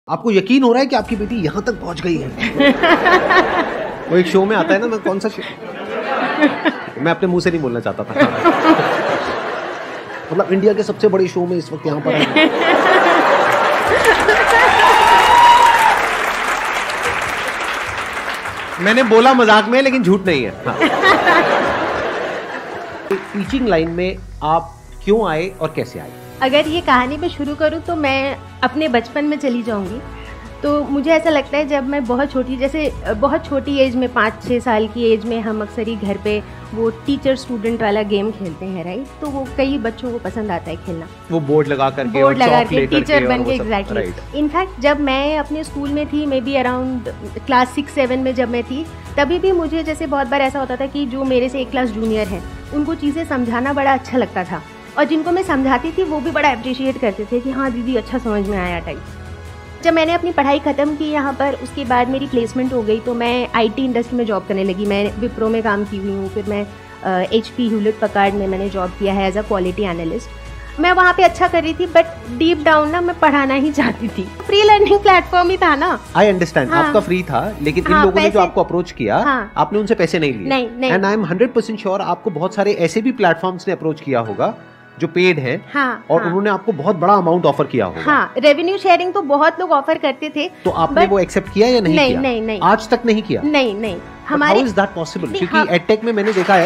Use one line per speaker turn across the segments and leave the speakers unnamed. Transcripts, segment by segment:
आपको यकीन हो रहा है कि आपकी बेटी यहाँ तक पहुँच गई है? वो एक शो में आता है ना, मैं कौन सा शो, मैं अपने मुंह से नहीं बोलना चाहता था। मतलब इंडिया के सबसे बड़े शो में इस वक्त यहाँ पर है। मैंने बोला मजाक में, लेकिन झूठ नहीं है। हाँ। टीचिंग लाइन में आप क्यों आए और कैसे आए?
अगर ये कहानी में शुरू करूँ तो मैं अपने बचपन में चली जाऊंगी। तो मुझे ऐसा लगता है जब मैं बहुत छोटी, जैसे बहुत छोटी एज में 5-6 साल की एज में हम अक्सर ही घर पे वो टीचर स्टूडेंट वाला गेम खेलते हैं, राइट? तो वो कई बच्चों को पसंद आता है खेलना,
वो बोर्ड लगा करके
टीचर बन के। एग्जैक्टली। इनफैक्ट जब मैं अपने स्कूल में थी, मे बी अराउंड क्लास 6-7 में जब मैं थी, तभी भी मुझे जैसे बहुत बार ऐसा होता था कि जो मेरे से एक क्लास जूनियर हैं उनको चीज़ें समझाना बड़ा अच्छा लगता था, और जिनको मैं समझाती थी वो भी बड़ा अप्रिशिएट करते थे कि हाँ दीदी अच्छा समझ में आया टाइप। जब मैंने अपनी पढ़ाई ख़त्म की यहाँ पर, उसके बाद मेरी प्लेसमेंट हो गई, तो मैं आईटी इंडस्ट्री में जॉब करने लगी। मैं विप्रो में काम की हुई हूँ, फिर मैं HP ह्यूलेट पकार्ड में मैंने जॉब किया है एज अ क्वालिटी एनालिस्ट। मैं वहाँ पे अच्छा कर रही थी, बट डीप डाउन ना मैं पढ़ाना ही चाहती थी। फ्री लर्निंग प्लेटफॉर्म ही था ना।
I understand. आपका फ्री था, लेकिन इन लोगों ने जो आपको अप्रोच किया, आपने उनसे पैसे नहीं लिए।
नहीं।
एंड आई एम 100% श्योर आपको बहुत सारे ऐसे भी प्लेटफॉर्म्स ने अप्रोच किया होगा जो पेड है, और उन्होंने आपको बहुत बड़ा अमाउंट ऑफर किया होगा।
हाँ, रेवेन्यू शेयरिंग तो बहुत लोग ऑफर करते थे।
तो आपने वो एक्सेप्ट किया या नहीं किया?
नहीं,
आज तक नहीं किया।
नहीं।
हमारे हाउ इज दैट पॉसिबल? क्योंकि एडटेक में मैंने देखा है।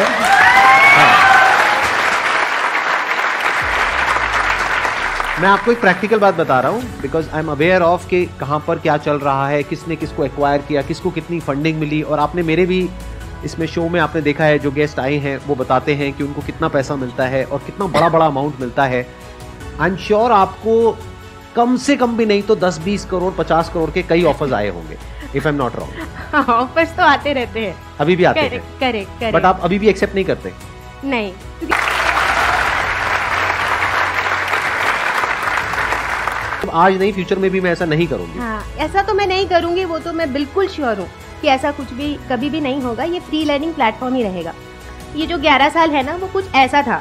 मैं आपको एक प्रैक्टिकल बात बता रहा हूँ, because I am aware of कि कहाँ पर क्या चल रहा है, किसने किसको एक्वायर किया, किसको कितनी फंडिंग मिली। और आपने मेरे भी इसमें शो में आपने देखा है, जो गेस्ट आए हैं वो बताते हैं कि उनको कितना पैसा मिलता है और कितना बड़ा बड़ा अमाउंट मिलता है। आई एम श्योर आपको कम से कम भी नहीं तो 10-20 करोड़ 50 करोड़ के कई ऑफर्स आए होंगे, if I am not wrong.
Offers तो आते रहते हैं,
अभी भी आते हैं।
करेक्ट।
बट आप अभी भी एक्सेप्ट नहीं करते?
नहीं।
आज नहीं, फ्यूचर में भी मैं ऐसा नहीं करूंगी।
हाँ, ऐसा तो मैं नहीं करूंगी, वो तो मैं बिल्कुल श्योर हूँ कि ऐसा कुछ भी कभी भी नहीं होगा। ये फ्री लर्निंग प्लेटफॉर्म ही रहेगा। ये जो 11 साल है ना, वो कुछ ऐसा था,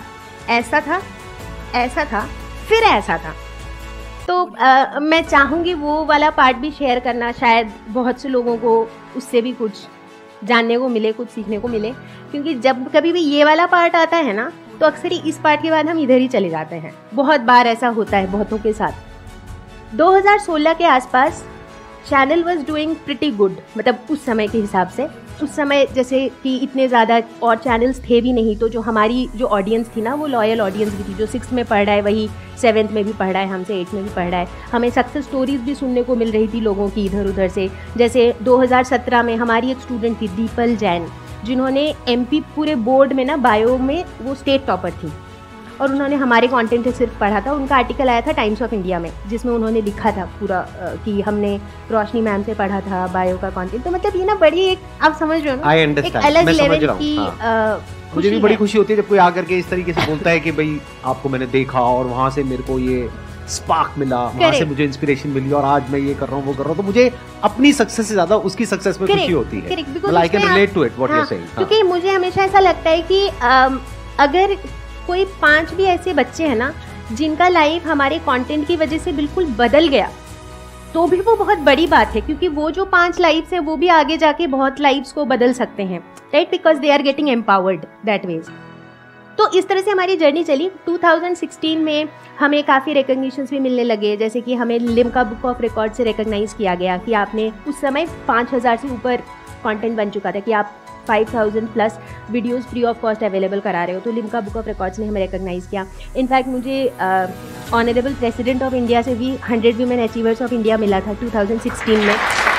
फिर ऐसा था। तो मैं चाहूँगी वो वाला पार्ट भी शेयर करना, शायद बहुत से लोगों को उससे भी कुछ जानने को मिले, कुछ सीखने को मिले। क्योंकि जब कभी भी ये वाला पार्ट आता है ना, तो अक्सर ही इस पार्ट के बाद हम इधर ही चले जाते हैं। बहुत बार ऐसा होता है बहुतों के साथ। 2016 के आसपास channel was doing pretty good, मतलब उस समय के हिसाब से। उस समय जैसे कि इतने ज़्यादा और चैनल्स थे भी नहीं, तो जो हमारी जो ऑडियंस थी ना, वो लॉयल ऑडियंस भी थी। जो 6th में पढ़ रहा है वही 7th में भी पढ़ रहा है, हमसे 8th में भी पढ़ रहा है। हमें सक्सेस स्टोरीज भी सुनने को मिल रही थी लोगों की इधर उधर से। जैसे 2017 में हमारी एक स्टूडेंट थी दीपल जैन, जिन्होंने MP पूरे बोर्ड में ना बायो में वो स्टेट टॉपर थी, और उन्होंने हमारे कंटेंट से सिर्फ पढ़ा था। उनका आर्टिकल आया था टाइम्स ऑफ इंडिया में, जिसमें उन्होंने लिखा था पूरा कि हमने रोशनी मैम से पढ़ा था बायो का कंटेंट। तो मतलब ये ना बड़ी एक, आप समझ रहे हो ना, एक अलग लेवल की
मुझे भी बड़ी खुशी होती है जब कोई आकर के इस तरीके से बोलता है कि भाई आपको मैंने देखा और वहाँ से मेरे को ये स्पार्क मिला, वहाँ से मुझे इंस्पिरेशन मिली और आज मैं ये कर रहा हूँ, वो कर रहा हूँ। तो मुझे अपनी सक्सेस से ज्यादा उसकी सक्सेस में खुशी होती है। I can relate to it what you are saying.
क्योंकि मुझे हमेशा ऐसा लगता है कि अगर कोई 5 भी ऐसे बच्चे हैं ना जिनका लाइफ हमारे कंटेंट की वजह से बिल्कुल बदल गया, तो भी वो बहुत बड़ी बात है। क्योंकि वो जो 5 लाइफ्स है वो भी आगे जाके बहुत लाइफ्स को बदल सकते हैं, right? Because they are getting empowered that ways. तो इस तरह से हमारी जर्नी चली। 2016 में हमें काफ़ी रिकॉग्निशंस भी मिलने लगे, जैसे कि हमें लिम्का बुक ऑफ रिकॉर्ड से रिकॉग्नाइज किया गया कि आपने उस समय 5000 से ऊपर कंटेंट बन चुका था कि आप 5000 plus videos free of cost available करा रहे हो। तो लिम्का बुक ऑफ रिकॉर्ड्स ने हमें रिकॉग्नाइज किया। इनफैक्ट मुझे ऑनरेबल प्रेसिडेंट ऑफ इंडिया से भी 100 वीमेन अचीवर्स ऑफ इंडिया मिला था 2016 में।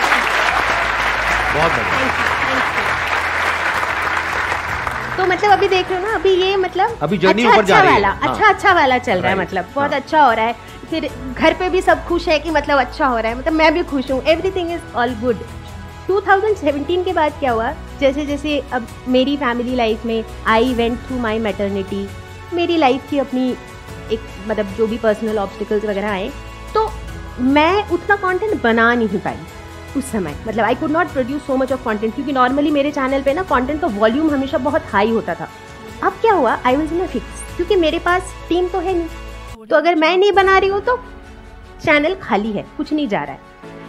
बहुत बढ़िया।
तो मतलब अभी देख रहे हो ना, अभी ये मतलब
अभी जर्नी ऊपर जा रही है।
अच्छा वाला चल रहा है, मतलब बहुत अच्छा हो रहा है। फिर घर पे भी सब खुश है कि मतलब अच्छा हो रहा है, मतलब मैं भी खुश हूँ। Everything is all good. 2017 के बाद क्या हुआ, जैसे जैसे अब मेरी फैमिली लाइफ में I went through my maternity, मेरी लाइफ की अपनी एक मतलब जो भी पर्सनल ऑब्स्टिकल्स वगैरह आए, तो मैं उतना कंटेंट बना नहीं पाई उस समय। मतलब I could not produce so much of content, क्योंकि नॉर्मली मेरे चैनल पे ना कंटेंट का वॉल्यूम हमेशा बहुत हाई होता था। अब क्या हुआ, I was in a fix, क्योंकि मेरे पास टीम तो है नहीं। तो अगर मैं नहीं बना रही हूँ तो चैनल खाली है, कुछ नहीं जा रहा है।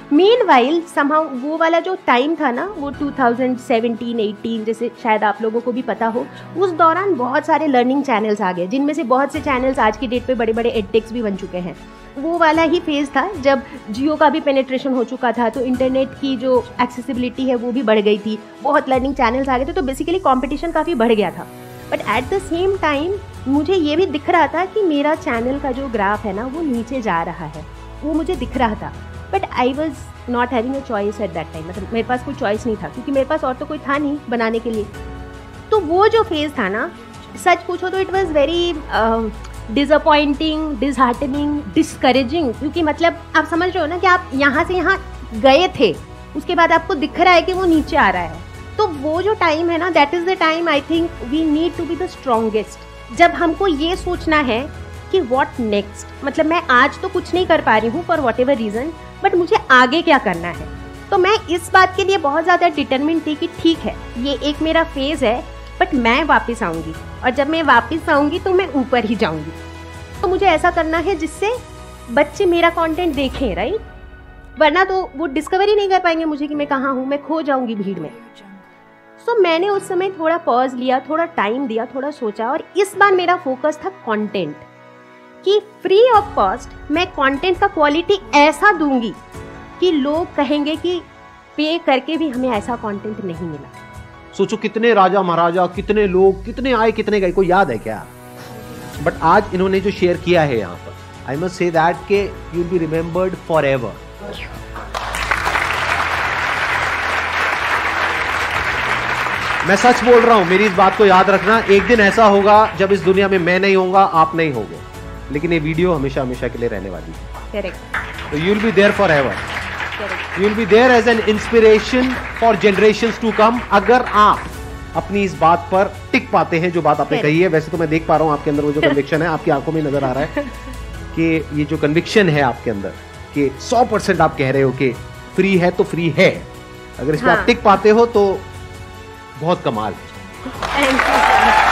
मीनवाइल समहाउ वो वाला जो टाइम था ना, वो 2017-18 जैसे शायद आप लोगों को भी पता हो, उस दौरान बहुत सारे लर्निंग चैनल्स आ गए, जिनमें से बहुत से चैनल्स आज की डेट पे बड़े बड़े एडटेक्स भी बन चुके हैं। वो वाला ही फेज़ था जब जियो का भी पेनिट्रेशन हो चुका था, तो इंटरनेट की जो एक्सेसिबिलिटी है वो भी बढ़ गई थी, बहुत लर्निंग चैनल्स आ गए थे, तो बेसिकली कॉम्पिटिशन काफ़ी बढ़ गया था। But at the same time मुझे ये भी दिख रहा था कि मेरा चैनल का जो ग्राफ है ना वो नीचे जा रहा है, वो मुझे दिख रहा था। But I was not having a choice at that time, मतलब मेरे पास कोई चॉइस नहीं था, क्योंकि मेरे पास और तो कोई था नहीं बनाने के लिए। तो वो जो फेज़ था ना, सच पूछो तो it was very disappointing, disheartening, discouraging, क्योंकि मतलब आप समझ रहे हो ना कि आप यहाँ से यहाँ गए थे, उसके बाद आपको दिख रहा है कि वो नीचे आ रहा है। तो वो जो टाइम है ना, that is the time I think we need to be the strongest. जब हमको ये सोचना है कि व्हाट नेक्स्ट, मतलब मैं आज तो कुछ नहीं कर पा रही हूँ for whatever reason, but मुझे आगे क्या करना है। तो मैं इस बात के लिए बहुत ज़्यादा डिटरमिन थी कि ठीक है, ये एक मेरा फेज़ है, बट मैं वापस आऊँगी, और जब मैं वापस आऊँगी तो मैं ऊपर ही जाऊँगी। तो मुझे ऐसा करना है जिससे बच्चे मेरा कंटेंट देखें, राइट, वरना तो वो डिस्कवर ही नहीं कर पाएंगे मुझे कि मैं कहाँ हूँ, मैं खो जाऊँगी भीड़ में। सो मैंने उस समय थोड़ा पॉज लिया, थोड़ा टाइम दिया, थोड़ा सोचा, और इस बार मेरा फोकस था कंटेंट, कि फ्री ऑफ कॉस्ट मैं कंटेंट का क्वालिटी ऐसा दूंगी कि लोग कहेंगे कि पे करके भी हमें ऐसा कंटेंट नहीं मिला।
सोचो कितने राजा महाराजा, कितने लोग, कितने आए कितने गए, कोई याद है क्या? बट आज इन्होंने जो शेयर किया है यहाँ पर, आई मस्ट से दैट के you will be remembered forever. मैं सच बोल रहा हूं, मेरी इस बात को याद रखना, एक दिन ऐसा होगा जब इस दुनिया में मैं नहीं होऊंगा, आप नहीं होगे, लेकिन ये वीडियो हमेशा हमेशा के लिए रहने वाली है।
करेक्ट।
तो you will be there forever, you will be there as an inspiration for generations to come, अगर आप अपनी इस बात पर टिक पाते हैं जो बात आपने कही है। वैसे तो मैं देख पा रहा हूं आपके अंदर वो जो कन्विक्शन है, आपकी आंखों में नजर आ रहा है कि ये जो कन्विक्शन है आपके अंदर कि 100% आप कह रहे हो कि फ्री है तो फ्री है, अगर इस पर आप टिक पाते हो तो बहुत कमाल है।
Thank you.